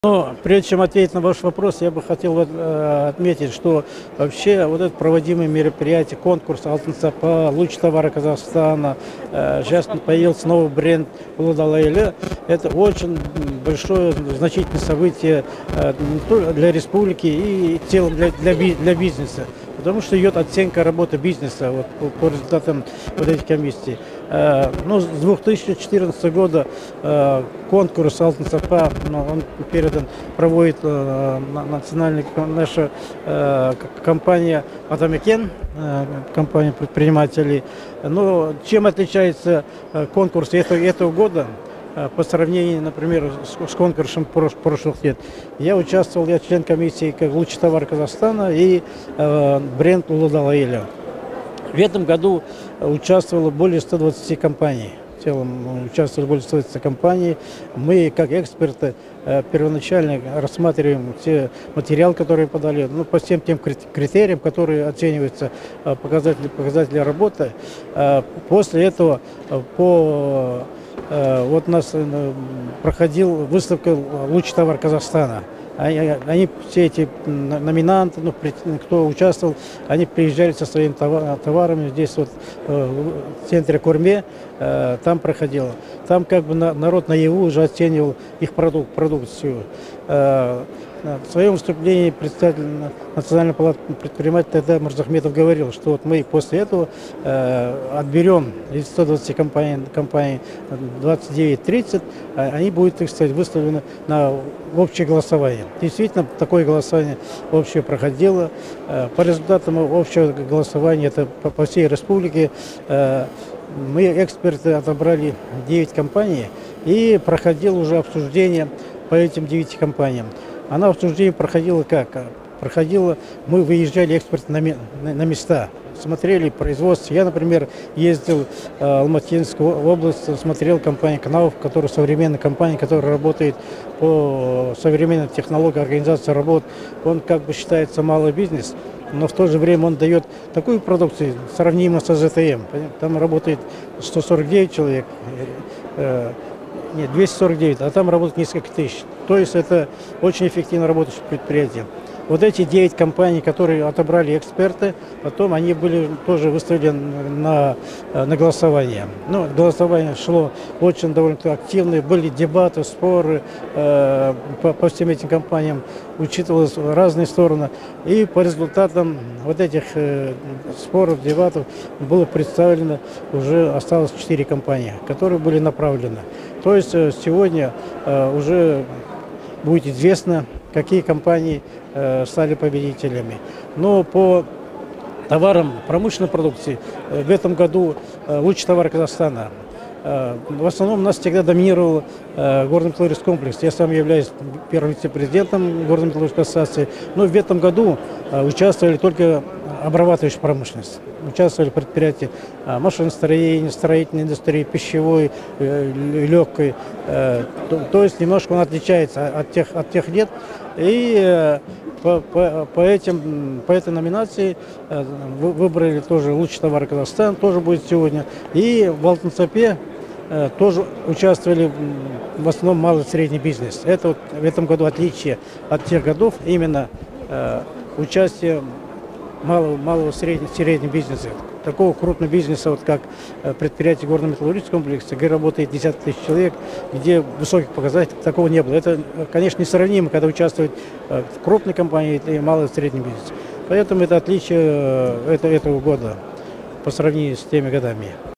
Но прежде чем ответить на ваш вопрос, я бы хотел отметить, что вообще вот это проводимые мероприятия, конкурс «Алтын сапа», «Луч товара Казахстана», сейчас появился новый бренд «Улудал-Айлы». Это очень большое, значительное событие не только для республики и в целом для бизнеса. Потому что идет оценка работы бизнеса вот, по результатам вот этих комиссий. Ну, с 2014 года конкурс «Алтын сапа» он проводит национальная наша компания «Атамекен», компания предпринимателей. Но чем отличается конкурс этого года по сравнению, например, с конкурсом прошлых лет? Я член комиссии как «Лучший товар Казахстана» и бренд «Улудал-Айлы». В этом году участвовало более 120 компаний. В целом участвовали более 120 компаний. Мы, как эксперты, первоначально рассматриваем все материалы, которые подали, по всем тем критериям, которые оцениваются, показатели работы. После этого вот у нас проходила выставка «Лучший товар Казахстана». Они, все эти номинанты, кто участвовал, они приезжали со своими товарами. Здесь вот в центре Курме там проходило. Там как бы народ наяву уже оценивал их продукцию. В своем выступлении представитель Национальной палаты предпринимателей тогда Мурзахметов говорил, что вот мы после этого отберем из 120 компаний 29-30, они будут, так сказать, выставлены на общее голосование. Действительно, такое голосование общее проходило. По результатам общего голосования, это по всей республике, мы, эксперты, отобрали 9 компаний и проходило уже обсуждение по этим 9 компаниям. Она обсуждение проходила как? Мы выезжали, эксперты, на места, смотрели производство. Я, например, ездил в Алматинскую область, смотрел компанию «Кнауф», которая современная компания, которая работает по современной технологии организации работ. Он как бы считается малый бизнес, но в то же время он дает такую продукцию, сравнимую с АЗТМ. Там работает 149 человек. Нет, 249, а там работает несколько тысяч. То есть это очень эффективно работающее предприятие. Вот эти 9 компаний, которые отобрали эксперты, потом они были тоже выставлены на голосование. Голосование шло очень довольно активно, были дебаты, споры по всем этим компаниям, учитывалось разные стороны. И по результатам вот этих споров, дебатов было представлено, уже осталось 4 компании, которые были направлены. То есть сегодня уже будет известно, какие компании стали победителями. Но по товарам промышленной продукции в этом году «Лучший товар Казахстана». В основном у нас всегда доминировал горно-металлургический комплекс. Я сам являюсь первым вице-президентом горно-металлургической ассоциации. Но в этом году участвовали только обрабатывающая промышленность. Участвовали предприятия машиностроения, строительной индустрии, пищевой, легкой. То есть немножко он отличается от тех лет. И по этой номинации выбрали тоже «Лучший товар Казахстана», тоже будет сегодня. И в «Алтын сапе» тоже участвовали в основном малый и средний бизнес. Это вот в этом году отличие от тех годов, именно участие малого и среднего бизнеса. Такого крупного бизнеса, вот как предприятие горно-металлургического комплекса, где работает десятки тысяч человек, где высоких показателей такого не было. Это, конечно, несравнимо, когда участвует в крупной компании и малый и средний бизнес. Поэтому это отличие этого года по сравнению с теми годами.